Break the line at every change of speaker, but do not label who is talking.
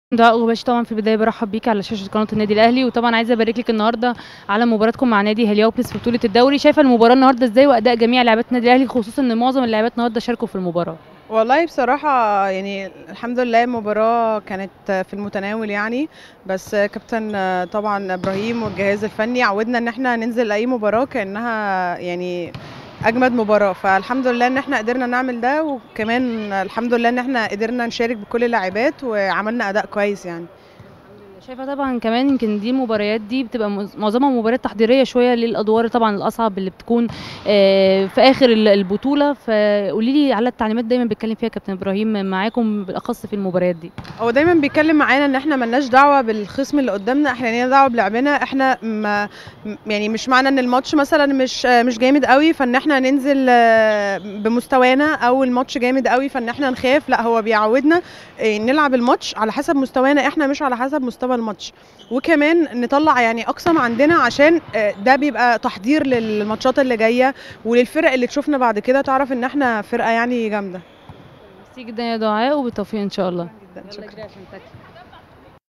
دعاء غباشي، طبعا في البدايه برحب بيك على شاشه قناه النادي الاهلي، وطبعا عايزه ابارك لك النهارده على مباراتكم مع نادي هليوبلس في بطوله الدوري. شايفه المباراه النهارده ازاي واداء جميع لاعبات النادي الاهلي، خصوصا ان معظم اللاعبات النهارده شاركوا في المباراه؟
والله بصراحة يعني الحمد لله المباراة كانت في المتناول يعني. بس كابتن طبعا إبراهيم والجهاز الفني عودنا إن احنا ننزل أي مباراة كأنها يعني أجمد مباراة، فالحمد لله إن احنا قدرنا نعمل ده، وكمان الحمد لله إن احنا قدرنا نشارك بكل اللاعبات وعملنا أداء كويس يعني.
شايفه طبعا كمان يمكن دي المباريات دي بتبقى معظمها مباريات تحضيريه شويه للادوار طبعا الاصعب اللي بتكون في اخر البطوله. فقولي لي على التعليمات دايما بيتكلم فيها كابتن ابراهيم معاكم بالاخص في المباريات دي.
هو دايما بيتكلم معانا ان احنا ملناش دعوه بالخصم اللي قدامنا، احنا لينا دعوه بلعبنا احنا. ما يعني مش معنى ان الماتش مثلا مش جامد قوي فان احنا ننزل بمستوانا، او الماتش جامد قوي فان احنا نخاف. لا، هو بيعودنا نلعب الماتش على حسب مستوانا احنا، مش على حسب مستوى الماتش، وكمان نطلع يعني اقصى ما عندنا، عشان ده بيبقى تحضير للماتشات اللي جايه، وللفرق اللي تشوفنا بعد كده تعرف ان احنا فرقه يعني جامده.
ميرسي جدا يا دعاء، وبالتوفيق ان شاء الله.
جدا،
يلا
شكرا.
اجري عشان تاكل.